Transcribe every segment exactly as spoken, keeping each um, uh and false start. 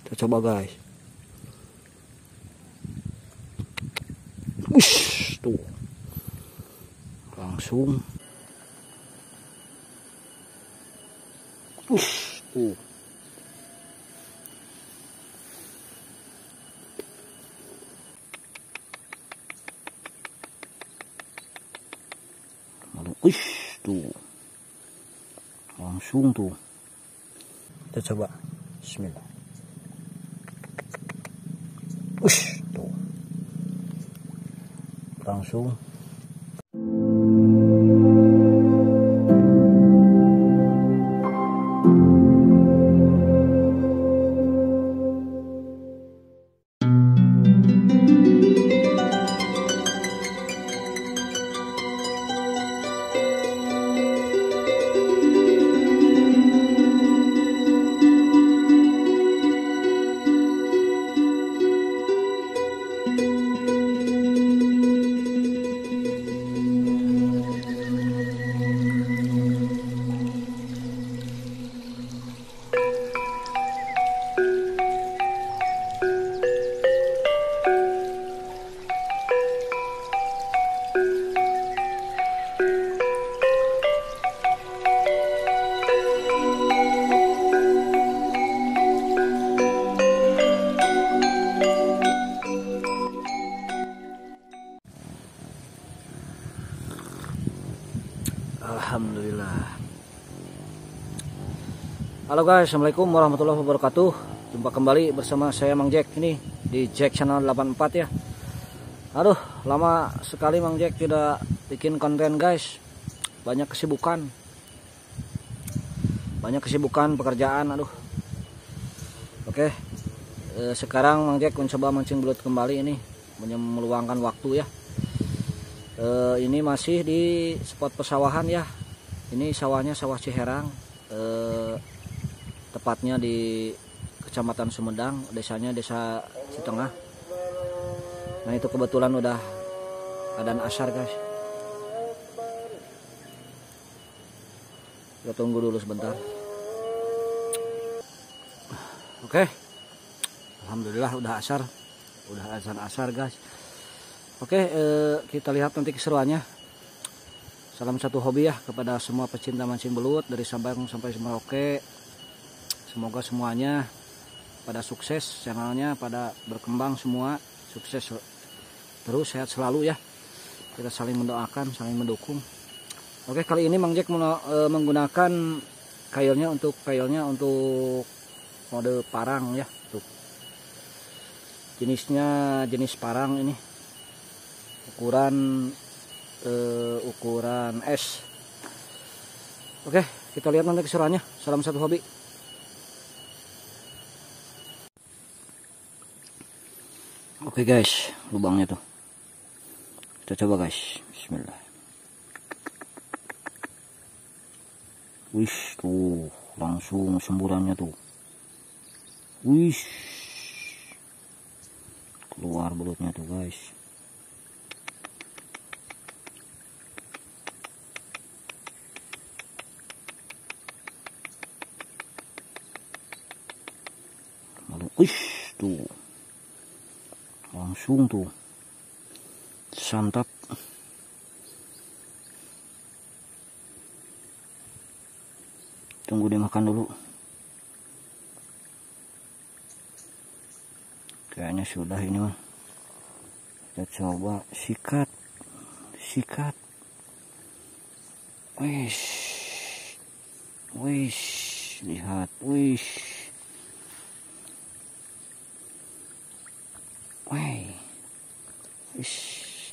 Kita coba guys. Ush, tuh. Langsung. Ush, tuh. Ush, tuh. Langsung tuh. Kita coba. Bismillah. Ush, tuh. Langsung. Alhamdulillah. Halo guys, assalamualaikum warahmatullahi wabarakatuh. Jumpa kembali bersama saya Mang Jack ini di Jack Channel delapan puluh empat ya. Aduh, lama sekali Mang Jack tidak bikin konten guys. Banyak kesibukan, banyak kesibukan pekerjaan. Aduh. Oke, eh, sekarang Mang Jack mencoba mancing belut kembali ini, meluangkan waktu ya. Uh, ini masih di spot pesawahan ya. Ini sawahnya sawah Ciherang, uh, tepatnya di Kecamatan Sumedang, desanya Desa Citengah. Nah itu kebetulan udah adzan asar guys. Kita tunggu dulu sebentar. Oke, alhamdulillah udah asar, udah adzan asar guys. Oke, eh, kita lihat nanti keseruannya. Salam satu hobi ya kepada semua pecinta mancing belut dari Sabang sampai Merauke. Semoga semuanya pada sukses, channelnya pada berkembang semua, sukses terus, sehat selalu ya. Kita saling mendoakan, saling mendukung. Oke, kali ini Mang Jack menggunakan kailnya untuk kailnya untuk mode parang ya. Tuh. Jenisnya jenis parang ini. Ukuran uh, ukuran S. Oke, kita lihat nanti keseruannya. Salam satu hobi. Oke guys, lubangnya tuh. Kita coba guys. Bismillah. Wish tuh, langsung semburannya tuh. Wish. Keluar belutnya tuh guys. Wish tuh, langsung tuh, santap. Tunggu dimakan dulu. Kayaknya sudah ini mah. Kita coba sikat, sikat. Wish, wish, lihat, wish. Wih, ish,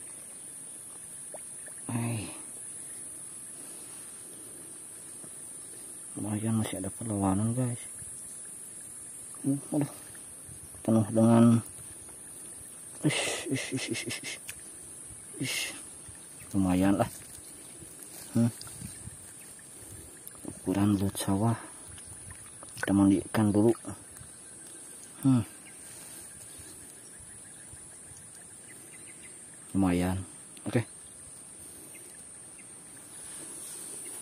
wih, lumayan masih ada perlawanan guys. Uh, aduh, penuh dengan ish, ish, ish, ish, ish, ish, ish. Lumayan lah. Hmm. Ukuran belut sawah. Kita mandikan dulu. Hmm. Lumayan, oke. Okay.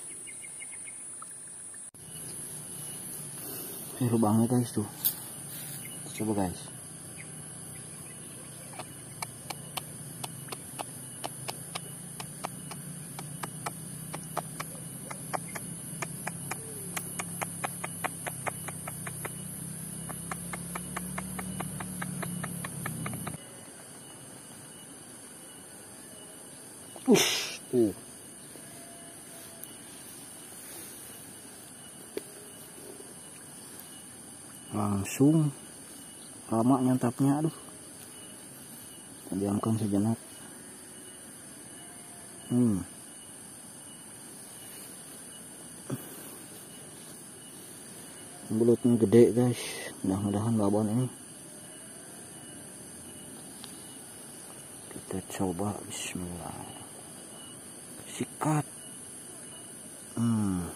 Ini lubangnya guys tuh. coba guys. Push tuh. Langsung lama nyantapnya, aduh. Diamkan sejenak. Hmm. Belutnya gede guys, mudah-mudahan babon ini. Kita coba, bismillah. Sikat. Hmm.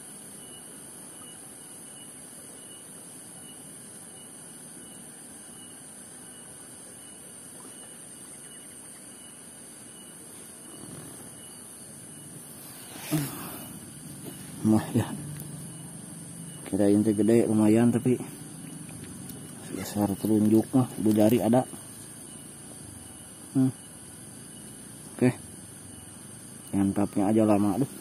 Mah ya, kirain teh gede lumayan, tapi besar telunjuk mah dua jari ada. Hmm. Oke. Nyantapnya aja lama, aduh.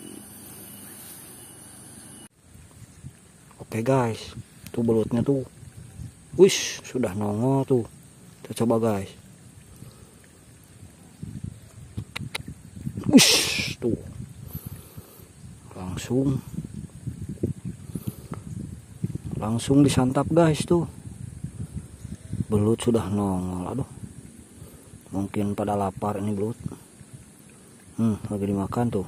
Oke guys, tuh belutnya tuh, wish sudah nongol tuh. Kita coba guys, wish tuh, langsung, langsung disantap guys tuh. Belut sudah nongol, aduh. Mungkin pada lapar ini belut. Hmm, lagi dimakan tuh.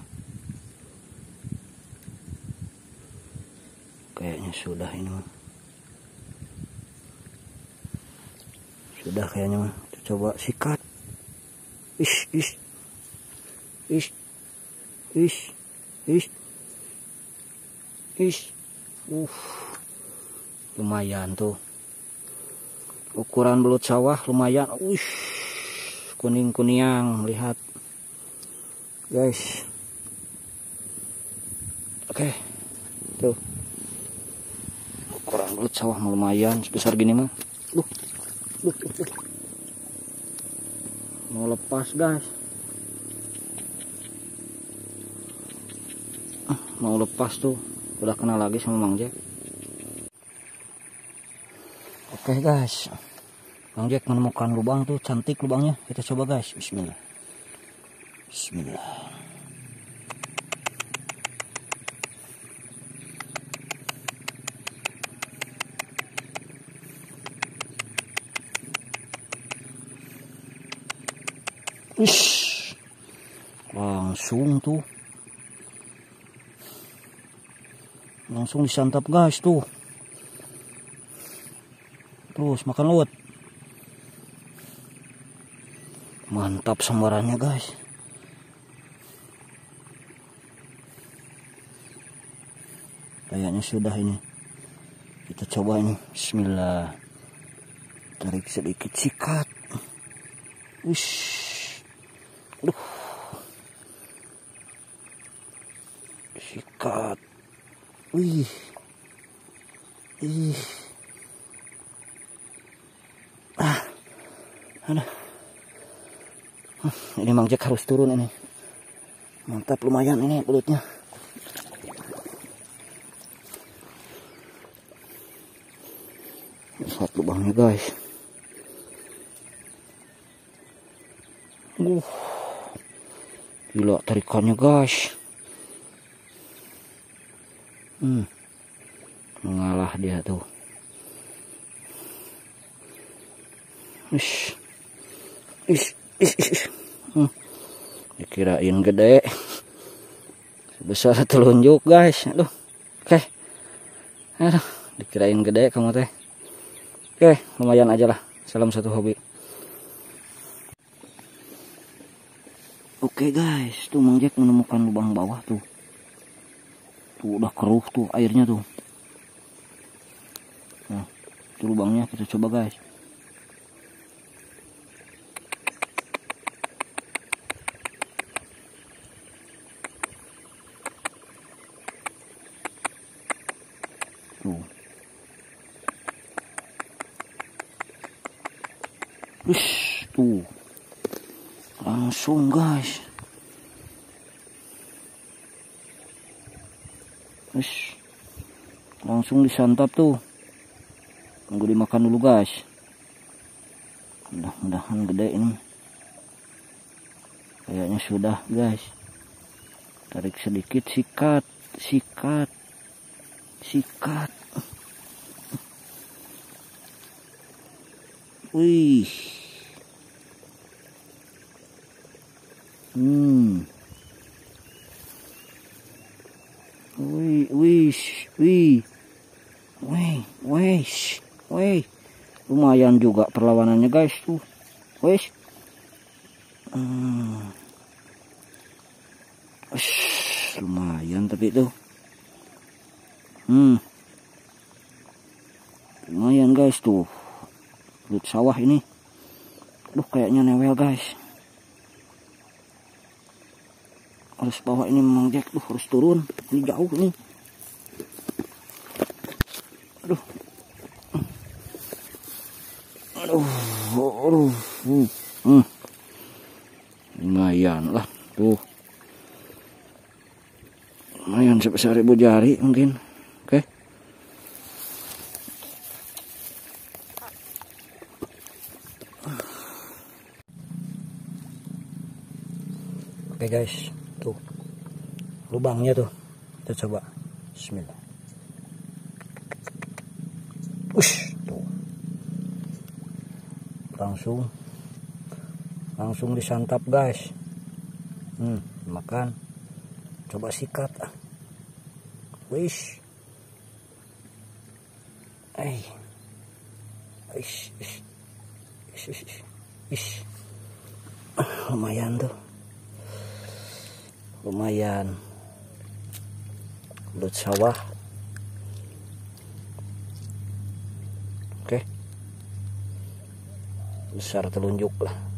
Kayaknya sudah ini mah. Sudah kayaknya mah. Kita coba sikat. Ish, ish. Ish. Ish. Ish. Ish. Uh. Lumayan tuh. Ukuran belut sawah lumayan. Ush. Kuning-kuniang, lihat. Guys, oke, okay. Tuh ukuran belut sawah lumayan sebesar gini mah. Duh, duh, duh, duh. Mau lepas guys, ah, mau lepas tuh, udah kena lagi sama Mang Jack. Oke okay, guys, Mang Jack menemukan lubang tuh, cantik lubangnya. Kita coba guys, bismillah. Bismillah. Ish. Langsung tuh. Langsung disantap guys tuh. Terus makan luwet. Mantap sambarannya guys. Kayaknya sudah ini. Kita coba ini. Bismillah. Tarik sedikit, sikat. Wish. Aduh. Sikat. Wih. Ih. Ah. Aduh. Ini Mang Jack harus turun ini. Mantap lumayan ini belutnya. Lihat lubangnya guys. Uh, gila tarikannya guys. Hmm, mengalah dia tuh. Ish, ish, ish, ish. Hmm. Dikirain gede, sebesar telunjuk guys. Aduh, oke, okay. Aduh, dikirain gede kamu teh. Oke, lumayan aja lah. Salam satu hobi. Oke guys, tuh Mang Jack menemukan lubang bawah tuh. Tuh udah keruh tuh airnya tuh. Nah, itu lubangnya kita coba guys. Tuh. Ush, tuh. Langsung guys. Ush. Langsung disantap tuh. Tunggu dimakan dulu guys. Mudah-mudahan gede ini. Kayaknya sudah guys. Tarik sedikit, sikat, sikat, sikat. Wih. Hmm. Wih, wih, wih. Wih, wih, wih. Lumayan juga perlawanannya guys tuh. Wih. Hmm. Ush, lumayan tapi itu. Hmm. Lumayan guys tuh. Belut sawah ini. Duh, kayaknya newel guys. Harus bawa ini memang Jack. Duh, harus turun. Ini jauh nih. Aduh. Aduh. Aduh. Hmm. Lumayan lah tuh. Lumayan sebesar ribu jari mungkin. Oke. Oke guys, tuh lubangnya tuh. Kita coba. Bismillah. Ush, tuh. Langsung langsung disantap guys. Hmm, makan. Coba sikat. Wish. Eh. Ish, ish. Ish, ish, ish. Lumayan tuh. Lumayan. Belut sawah. Oke. Besar telunjuk lah.